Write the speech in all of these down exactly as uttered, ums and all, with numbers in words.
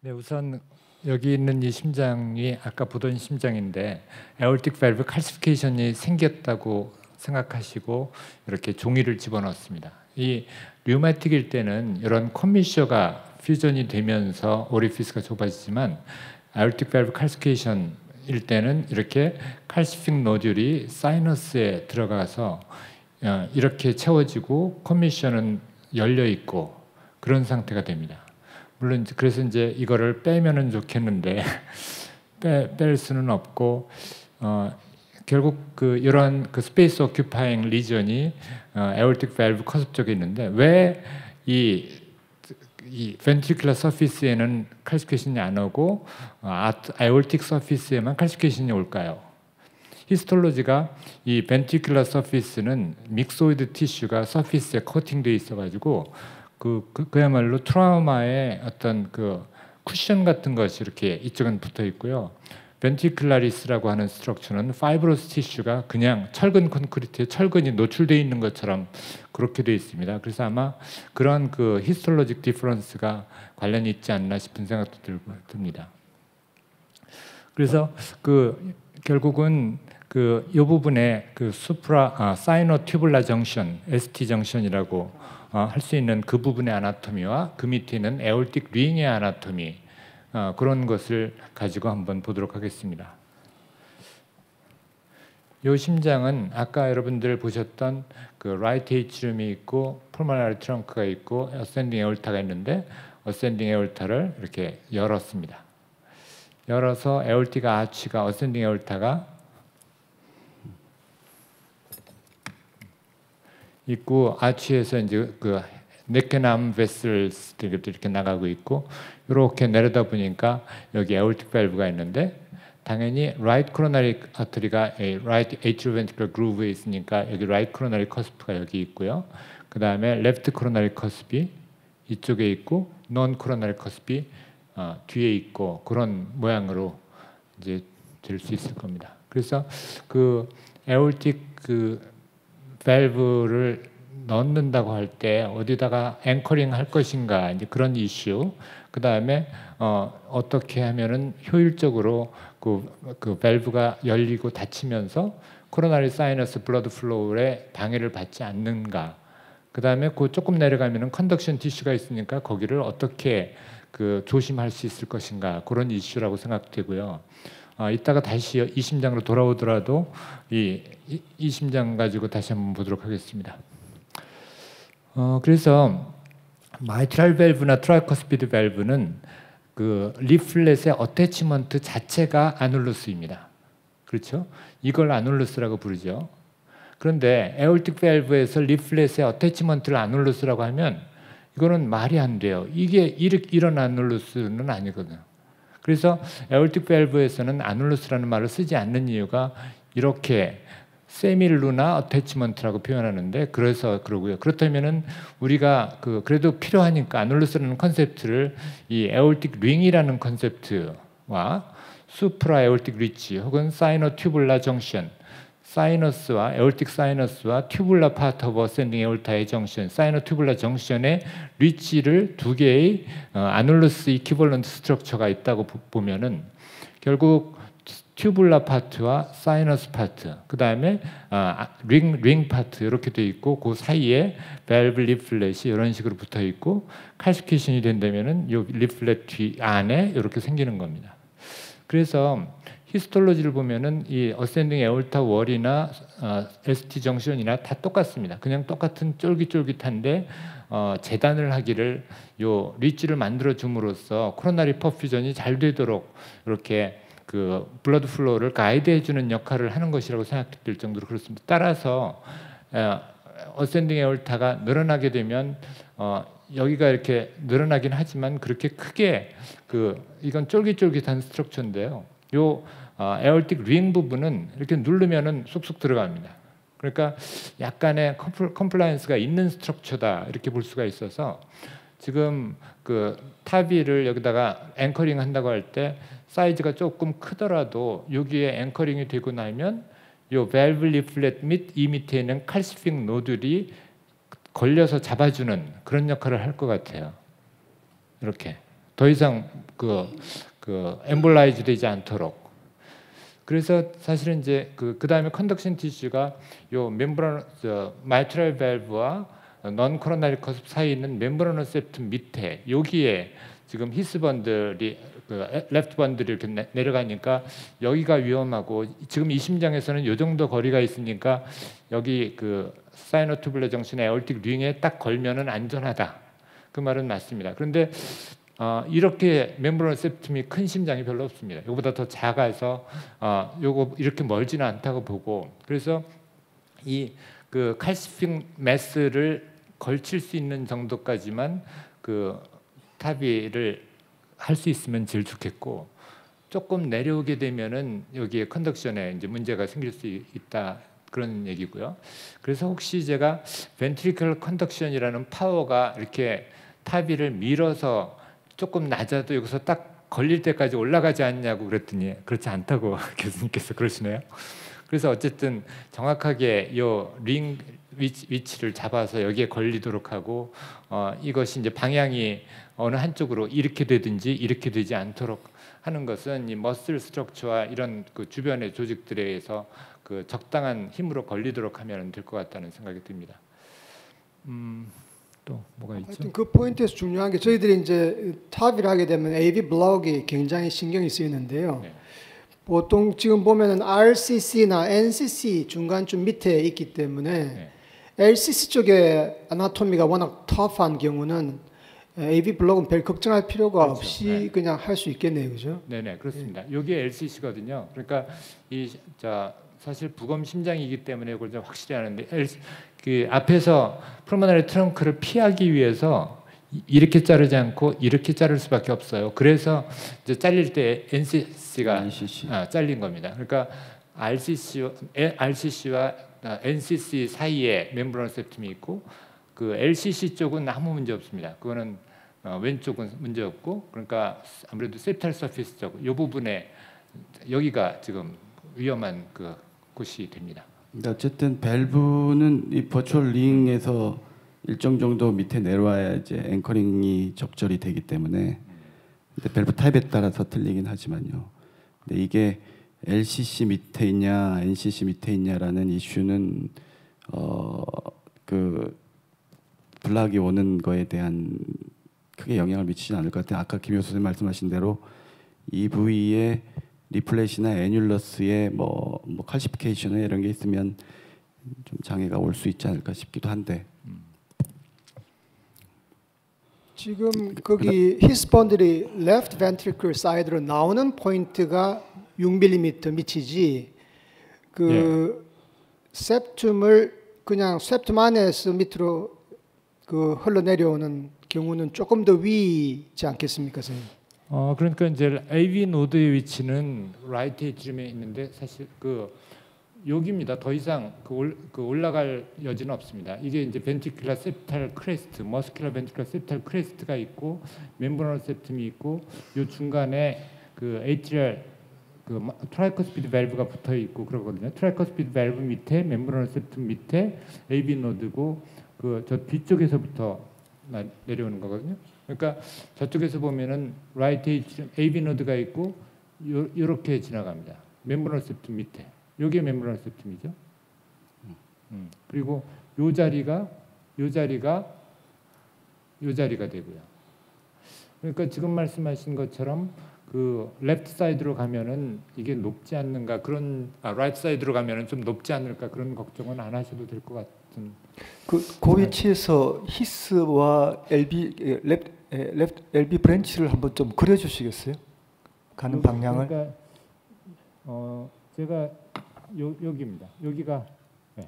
네, 우선 여기 있는 이 심장이 아까 보던 심장인데 에올틱 밸브 칼시피케이션이 생겼다고 생각하시고 이렇게 종이를 집어넣습니다. 이 류마틱일 때는 이런 컴미셔가 퓨전이 되면서 오리피스가 좁아지지만 에올틱 밸브 칼시피케이션일 때는 이렇게 칼시픽 노듈이 사이너스에 들어가서 이렇게 채워지고 컴미셔는 열려 있고 그런 상태가 됩니다. 물론 그래서 이제 이거를 빼면은 좋겠는데 빼, 뺄 수는 없고 어, 결국 그 이런 그 스페이스 오큐파잉 리전이 어, 에올틱 밸브 커습 쪽에 있는데 왜 이 이 벤트리큘러 서피스에는 칼시피케이션이 안 오고 어, 에올틱 서피스에만 칼시피케이션이 올까요? 히스톨로지가 이 벤트리큘러 서피스는 믹소이드 티슈가 서피스에 코팅돼 있어가지고 그, 그 그야말로 트라우마의 어떤 그 쿠션 같은 것이 이렇게 이쪽은 붙어 있고요. 벤트리큘라리스라고 하는 스트럭처는 파이브로스 티슈가 그냥 철근 콘크리트에 철근이 노출되어 있는 것처럼 그렇게 되어 있습니다. 그래서 아마 그런 그 히스톨로직 디퍼런스가 관련이 있지 않나 싶은 생각도 들고 듭니다. 그래서 그 결국은 그 이 부분에 그 수프라 아, 사이노 튜블라 정션, 에스티 정션이라고 어, 할 수 있는 그 부분의 아나토미와 그 밑에 있는 에올틱 링의 아나토미 어, 그런 것을 가지고 한번 보도록 하겠습니다. 이 심장은 아까 여러분들 보셨던 그 라이트 에이트리움이 있고 폴모나리 트렁크가 있고 어센딩 에올타가 있는데 어센딩 에올타를 이렇게 열었습니다. 열어서 에올틱 아치가 어센딩 에올타가 있고 아치에서 이제 그 네케남 베슬들이 이렇게 나가고 있고 이렇게 내려다 보니까 여기 에올틱 밸브가 있는데 당연히 라이트 코로나리 아터리가 라이트 에이트리오벤트리컬 그루브에 있으니까 여기 라이트 코로나리 커스프가 여기 있고요. 그 다음에 레프트 코로나리 커스피 이쪽에 있고 논 코로나리 커스피 어, 뒤에 있고 그런 모양으로 이제 될 수 있을 겁니다. 그래서 그 에올틱 그 밸브를 넣는다고 할 때 어디다가 앵커링 할 것인가 이제 그런 이슈. 그 다음에 어, 어떻게 하면은 효율적으로 그, 그 밸브가 열리고 닫히면서 코로나리 사이너스 블러드 플로우에 방해를 받지 않는가. 그 다음에 그 조금 내려가면은 컨덕션 티슈가 있으니까 거기를 어떻게 그 조심할 수 있을 것인가 그런 이슈라고 생각되고요. 어, 이따가 다시 이 심장으로 돌아오더라도 이, 이, 이 심장 가지고 다시 한번 보도록 하겠습니다. 어, 그래서 마이트랄 밸브나 트라이커스피드 밸브는 그 리플렛의 어태치먼트 자체가 아눌루스입니다. 그렇죠? 이걸 아눌루스라고 부르죠. 그런데 에올틱 밸브에서 리플렛의 어태치먼트를 아눌루스라고 하면 이거는 말이 안 돼요. 이게 이런 아눌루스는 아니거든요. 그래서 에올틱 밸브에서는 아눌루스라는 말을 쓰지 않는 이유가 이렇게 세밀루나 어태치먼트라고 표현하는데 그래서 그러고요. 그렇다면은 우리가 그 그래도 필요하니까 아눌루스라는 컨셉트를 이 에올틱 링이라는 컨셉트와 수프라 에올틱 리치 혹은 사이노 튜블라 정션 사이너스와 에올틱 사이너스와 튜블라 파트 오브 어센딩 에올타의 정션, 사이노 튜블라 정션의 리치를 두 개의 어, 아눌루스 이퀴벌런트 스트럭처가 있다고 보면은 결국 튜블라 파트와 사이너스 파트, 그 다음에 어, 링, 링 파트 이렇게 돼 있고 그 사이에 밸브 리플렛이 이런 식으로 붙어 있고 칼시피케이션이 된다면은 이 리플렛 뒤 안에 이렇게 생기는 겁니다. 그래서 히스톨로지를 보면은 이 어센딩 에올타 월이나 어, 에스티 정션이나 다 똑같습니다. 그냥 똑같은 쫄깃쫄깃한데 어, 재단을 하기를 요 리치를 만들어 줌으로써 코로나리 퍼퓨전이 잘 되도록 이렇게 그 블러드 플로우를 가이드해 주는 역할을 하는 것이라고 생각될 정도로 그렇습니다. 따라서 어, 어센딩 에올타가 늘어나게 되면 어, 여기가 이렇게 늘어나긴 하지만 그렇게 크게 그 이건 쫄깃쫄깃한 스트럭처인데요. 요 어, 에올틱 링 부분은 이렇게 누르면은 쑥쑥 들어갑니다. 그러니까 약간의 컴플, 컴플라이언스가 있는 스트럭처다 이렇게 볼 수가 있어서 지금 그 타비를 여기다가 앵커링 한다고 할 때 사이즈가 조금 크더라도 여기에 앵커링이 되고 나면 요 밸브 리플렛 및 이 밑에 있는 칼시픽 노들이 걸려서 잡아주는 그런 역할을 할 것 같아요. 이렇게 더 이상 그, 그 엠볼라이즈 되지 않도록. 그래서 사실은 이제 그 그다음에 컨덕션 티슈가 요 멤브라노 저 마이트럴 밸브와 non 코로나리 커습 사이에 있는 멤브라노 septum 밑에 여기에 지금 히스번들이 그 레프트 번들이 이렇게 내, 내려가니까 여기가 위험하고 지금 이 심장에서는 요 정도 거리가 있으니까 여기 그 사이노투블러 정신의 에올틱 링에 딱 걸면은 안전하다. 그 말은 맞습니다. 그런데 어, 이렇게 멤브라노 septum이 큰 심장이 별로 없습니다. 이거보다 더 작아서 어, 요거 이렇게 멀지는 않다고 보고 그래서 이 그 칼시픽 매스를 걸칠 수 있는 정도까지만 그 타비를 할 수 있으면 제일 좋겠고 조금 내려오게 되면은 여기에 컨덕션에 이제 문제가 생길 수 있다 그런 얘기고요. 그래서 혹시 제가 ventricular conduction이라는 파워가 이렇게 타비를 밀어서 조금 낮아도 여기서 딱 걸릴 때까지 올라가지 않냐고 그랬더니 그렇지 않다고 교수님께서 그러시네요. 그래서 어쨌든 정확하게 요 링 위치, 위치를 잡아서 여기에 걸리도록 하고 어, 이것이 이제 방향이 어느 한쪽으로 이렇게 되든지 이렇게 되지 않도록 하는 것은 이 머슬 스트럭처와 이런 그 주변의 조직들에 의해서 그 적당한 힘으로 걸리도록 하면 될 것 같다는 생각이 듭니다. 음, 또 뭐가 있죠? 하여튼 그 포인트에서 중요한 게 저희들이 이제 탑을 하게 되면 에이비 블록이 굉장히 신경이 쓰이는데요. 네. 보통 지금 보면은 알씨씨나 엔씨씨 중간쯤 밑에 있기 때문에 네. 엘씨씨 쪽에 아나토미가 워낙 터프한 경우는 에이비 블록은 별 걱정할 필요가 그렇죠. 없이 네. 그냥 할 수 있겠네요, 그죠? 네네 그렇습니다. 이게 엘씨씨거든요. 그러니까 이 자 사실 부검 심장이기 때문에 이걸 좀 확실히 하는데 엘, 그 앞에서 프로모나리 트렁크를 피하기 위해서 이렇게 자르지 않고 이렇게 자를 수밖에 없어요. 그래서 이제 잘릴 때 엔씨씨가 엔씨씨. 아, 잘린 겁니다. 그러니까 알씨씨, 알씨씨와 엔씨씨 사이에 멤브라노 septum이 있고 그 엘씨씨 쪽은 아무 문제 없습니다. 그거는 어, 왼쪽은 문제 없고 그러니까 아무래도 septal surface 쪽 이 부분에 여기가 지금 위험한 그 곳이 됩니다. 그러니까 어쨌든 밸브는 이 버추얼 링에서 일정 정도 밑에 내려와야 이제 앵커링이 적절히 되기 때문에 근데 밸브 타입에 따라서 틀리긴 하지만요. 근데 이게 엘씨씨 밑에 있냐 엔씨씨 밑에 있냐라는 이슈는 어 그 블락이 오는 거에 대한 크게 영향을 미치지 않을 것 같아요. 아까 김 교수님 말씀하신 대로 이 부위에 리플렛이나 애뉴러스에 뭐, 뭐 칼시피케이션 이런 게 있으면 좀 장애가 올 수 있지 않을까 싶기도 한데. 지금 거기 히스번들이 left ventricle side로 나오는 포인트가 육 밀리미터 밑이지 그 septum을 그냥 septum 안에서 밑으로 그 흘러내려오는 경우는 조금 더 위지 않겠습니까, 선생님? 어 그러니까 이제 에이비 노드의 위치는 라이트 에이트리움에 있는데 사실 그 여기입니다. 더 이상 그, 올, 그 올라갈 여지는 없습니다. 이게 이제 ventricular septal crest, muscular ventricular septal crest가 있고 멤브라노 septum이 있고 요 중간에 그 atrial 그 트라이커스피드 밸브가 붙어 있고 그러거든요. 트라이커스피드 밸브 밑에 멤브라노 septum 밑에 에이비 노드고 그 저 뒤쪽에서부터 내려오는 거거든요. 그러니까 저쪽에서 보면은 라이트 에이비 노드가 있고 요, 요렇게 지나갑니다. 멤브라노 septum 밑에. 요게 멤브라노 septum이죠. 음. 그리고 요 자리가 요 자리가 요 자리가 되고요. 그러니까 지금 말씀하신 것처럼 그 레프트 사이드로 가면은 이게 높지 않는가 그런 아 라이트 사이드로 가면은 좀 높지 않을까 그런 걱정은 안 하셔도 될 것 같은. 그, 그 위치에서 히스와 엘비 랩 랩 엘비 브랜치를 한번 좀 그려주시겠어요? 가는 요, 방향을. 그러니까 어 제가 요, 여기입니다. 여기가 네.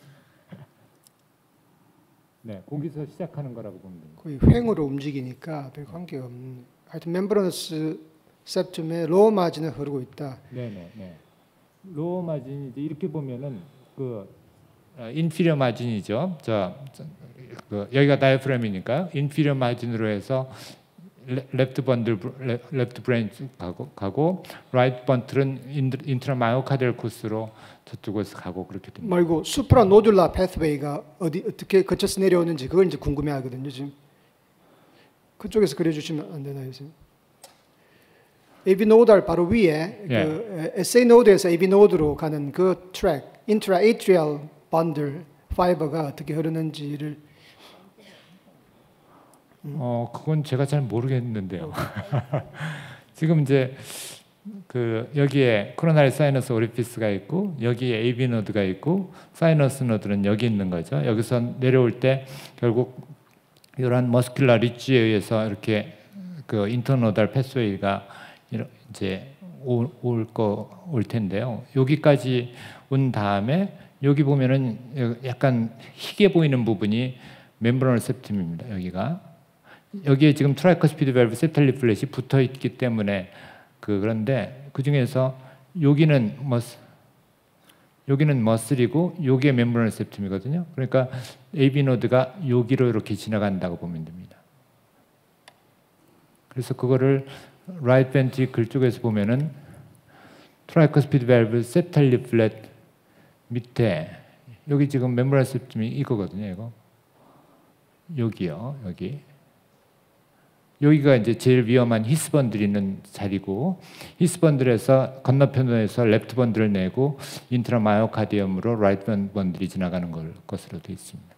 네, 거기서 시작하는 거라고 보면 됩니다. 거의 횡으로 움직이니까 별 관계가 없는. 하여튼 멤브라노스 septum에 로어 마진을 흐르고 있다. 네, 네, 네. 로어 마진이 이제 이렇게 보면은 그 인피리어 마진이죠. 저, 저 그, 여기가 다이프램이니까 인피리어 마진으로 해서 레프트 번들 레프트 브레인치 가고 가고 라이트 번들은 인트라 마이오카디얼 코스로 저쪽에서 가고 그렇게 됩니다. 말고 수프라 노듈라 패스웨이가 어디 어떻게 거쳐서 내려오는지 그걸 이제 궁금해하거든요. 지금 그쪽에서 그려주시면 안 되나요, 선생님? 에이비 노드 바로 위에 예. 그 에스에이 노드에서 에이비 노드로 가는 그 트랙 인트라 에이트리얼 번들 파이버가 어떻게 흐르는지를 어 그건 제가 잘 모르겠는데요. 지금 이제 그 여기에 코로나리 사이너스 오리피스가 있고 여기에 에이비 노드가 있고 사이너스 노드는 여기 있는 거죠. 여기서 내려올 때 결국 이러한 머스큘러 리치에 의해서 이렇게 그 인터노달 패스웨이가 이제 올 거 올 텐데요. 여기까지 온 다음에 여기 보면은 약간 희게 보이는 부분이 멤브라널 septum입니다. 여기가 여기에 지금 트라이커스피드 밸브 세탈 리플렛이 붙어 있기 때문에 그 그런데 그 중에서 여기는 머스 여기는 머슬이고 여기에 멤브라널 septum이거든요. 그러니까 에이비 노드가 여기로 이렇게 지나간다고 보면 됩니다. 그래서 그거를 라이트 벤트리클 쪽에서 보면은 트라이커스피드 밸브 세탈 리플렛 밑에 여기 지금 멤브라널 septum이 이거거든요. 이거 여기요, 여기. 여기가 이제 제일 위험한 히스 번들이 있는 자리고 히스 번들에서 건너편에서 레프트 번들을 내고 인트라 마이오카디엄으로 라이트 번들이 지나가는 걸 것으로 되어 있습니다.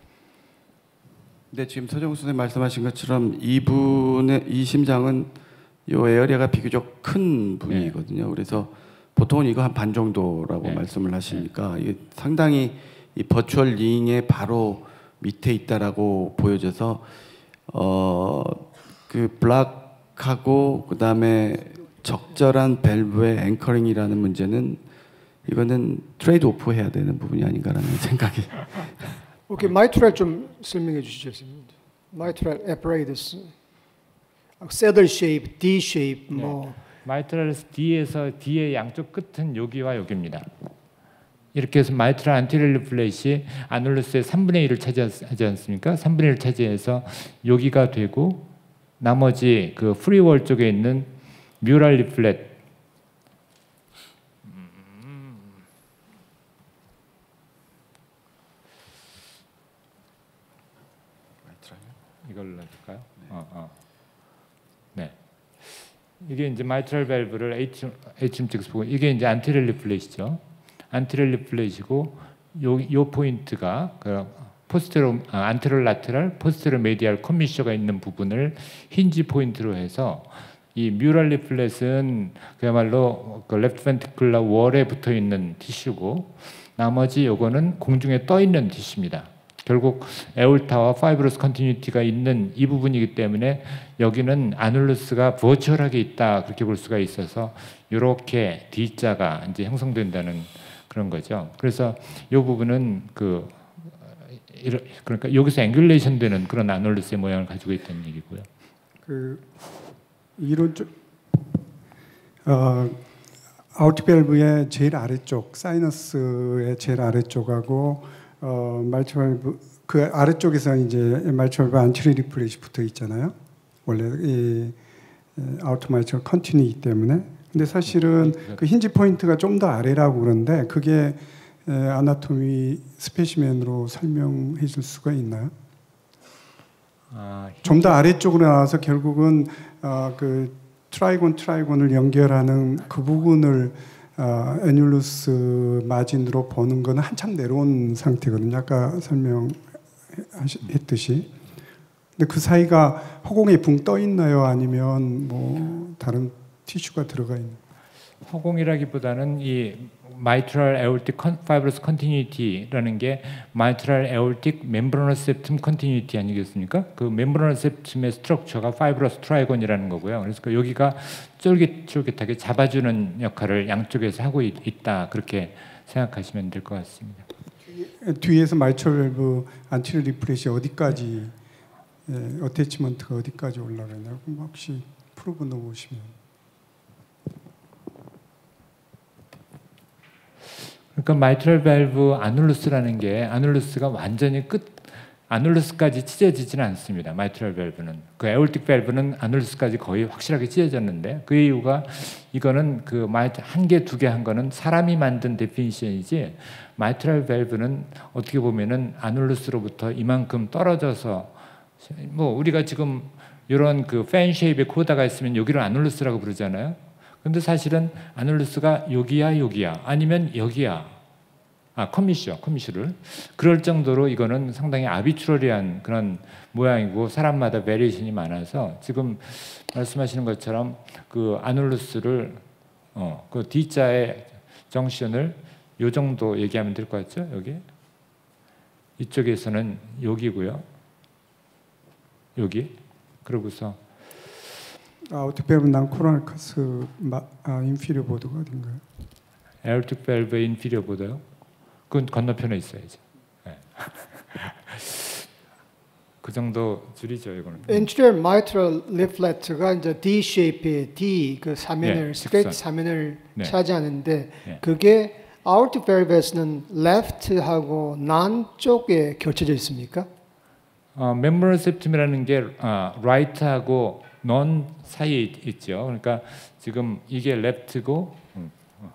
네, 지금 서정우 선생님 말씀하신 것처럼 이분의 이 심장은 이 에어리아가 비교적 큰 부위거든요. 네. 그래서 보통은 이거 한 반 정도라고 네. 말씀을 하시니까 네. 이게 상당히 이 버추얼 링의 바로 밑에 있다라고 보여져서 어. 그 블락하고 그 다음에 적절한 밸브의 앵커링이라는 문제는 이거는 트레이드 오프 해야 되는 부분이 아닌가라는 생각이. 오케이, 마이트랄 좀 설명해 주시죠, 선생님. 마이트랄 apparatus, saddle shape, D shape, 네. 뭐. 마이트랄 D에서 D의 양쪽 끝은 여기와 여기입니다. 이렇게 해서 마이트랄 안테리얼 리플렛이 아놀루스의 삼분의 일을 차지하지 않습니까? 삼분의 일을 차지해서 여기가 되고 나머지 그 프리월 쪽에 있는 뮤랄 리플렛 이걸로 해볼까요? 네. 어, 어. 네. 이게 이제 마이트랄 밸브를 H H 찍어서 보고 이게 이제 안테리얼 리플렛이죠. 안테리얼 리플렛이고 요, 요 포인트가 그 포스테로 아, 안테리얼 라테랄 포스테로 메디알 커미셔가 있는 부분을 힌지 포인트로 해서 이 뮤랄 리플렛은 그야말로 그 레프트 벤트클러 월에 붙어 있는 티슈고 나머지 요거는 공중에 떠 있는 티슈입니다. 결국 에올타와 파이브러스 컨티뉴티가 있는 이 부분이기 때문에 여기는 아놀루스가 버추얼하게 있다 그렇게 볼 수가 있어서 이렇게 D자가 이제 형성된다는 그런 거죠. 그래서 이 부분은 그 그러니까 여기서 앵귤레이션 되는 그런 아놀루스의 모양을 가지고 있다는 얘기고요. 그 이론적 어, 아우트 밸브의 제일 아래쪽 사이너스의 제일 아래쪽하고 어, 말초 밸브 그 아래쪽에서 이제 말초 밸브 안티리어 리플렛이 붙어 있잖아요. 원래 이 아우트 마이처 컨티뉴이기 때문에. 근데 사실은 그 힌지 포인트가 좀 더 아래라고 그러는데 그게 에, 아나토미 스페시맨으로 설명해 줄 수가 있나요? 아, 좀 더 아래쪽으로 나와서 결국은 어, 그 트라이곤 트라이곤을 연결하는 그 부분을 어, 애뉴루스 마진으로 보는 건 한참 내려온 상태거든요. 아까 설명했듯이. 근데 그 사이가 허공에 붕 떠 있나요? 아니면 뭐 다른 티슈가 들어가 있나요? 허공이라기보다는 이 mitral aortic fibrous continuity라는 게 mitral aortic membranous septum continuity 아니겠습니까? 그 membranous septum의 스트럭처가 fibrous trigon이라는 거고요. 그래서 그 여기가 쫄깃쫄깃하게 잡아주는 역할을 양쪽에서 하고 있, 있다 그렇게 생각하시면 될 것 같습니다. 뒤에서 mitral valve anterior 리플렛이 어디까지 예, 어태치먼트가 어디까지 올라가냐고 혹시 프로브 넣으시면. 그러니까 마이트럴 밸브 아놀루스라는 게 아놀루스가 완전히 끝 아놀루스까지 찢어지지는 않습니다. 마이트럴 밸브는 그 에올틱 밸브는 아놀루스까지 거의 확실하게 찢어졌는데 그 이유가 이거는 그 마이트 한 개 두 개 한 거는 사람이 만든 데피니션이지 마이트럴 밸브는 어떻게 보면은 아놀루스로부터 이만큼 떨어져서 뭐 우리가 지금 이런 그 팬 쉐입의 코다가 있으면 여기를 아놀루스라고 부르잖아요. 근데 사실은 아놀루스가 여기야 여기야 아니면 여기야. 아 커미슈, 커미슈를 그럴 정도로 이거는 상당히 아비트러리한 그런 모양이고 사람마다 베리에이션이 많아서 지금 말씀하시는 것처럼 그 아놀루스를 어, 그 D자의 정션을 요 정도 얘기하면 될 것 같죠? 여기 이쪽에서는 여기고요, 여기 그러고서 아우트 밸브 난 코로나 카스 아, 인피리어 보드가 어딘가요? 에어틱 밸브 인피리어 보드요. 그건 건너편에 있어야죠. 네. 그 정도 줄이죠, 이거는. Anterior mitral leaflet가 이제 D shape의 D 그 사면을 네, 스트레이트 직선. 사면을 네. 차지하는데 네. 그게 aortic valve에서는 left하고 non 쪽에 겹쳐져 있습니까? 어, 멤브런 septum이라는 게 아, right하고 non 사이에 있, 있죠. 그러니까 지금 이게 left고 음, 어.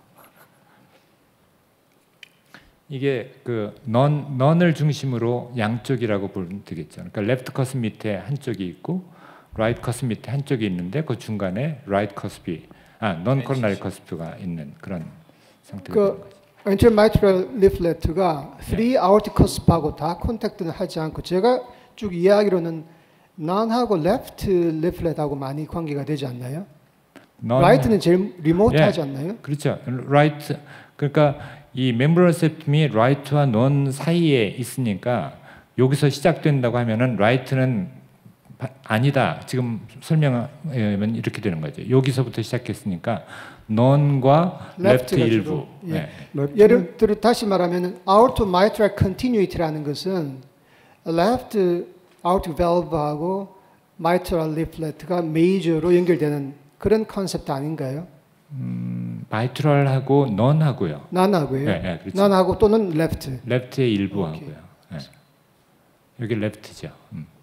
이게 그 non non을 중심으로 양쪽이라고 보면 되겠죠. 그러니까 left 커스 밑에 한쪽이 있고 right 커스 밑에 한쪽이 있는데 그 중간에 right 커스피 아 non coronary 커스피가 있는 그런 상태가 되는 그 거죠. anterior mitral leaflet가 three aortic cusp하고 다 컨택트는 하지 않고 제가 쭉 이해하기로는 non하고 left leaflet하고 많이 관계가 되지 않나요? non- right는 제일 리모트하지 예. 않나요? 그렇죠. right 그러니까 이 멤브런 septum이 right와 non 사이에 있으니까 여기서 시작된다고 하면은 right는 바- 아니다. 지금 설명하면 이렇게 되는 거죠. 여기서부터 시작했으니까 non과 left left가 일부. 주로, 예. 네. 예를 들어 다시 말하면 aortic mitral continuity라는 것은 left aortic valve하고 mitral leaflet가 메이저로 연결되는 그런 컨셉트 아닌가요? 음, 마이트럴하고 non하고요. 난하고요. 네, 네, 그렇죠. 난하고 또는 left. left의 일부하고요. 오케이. 네. 여기 left죠. 음.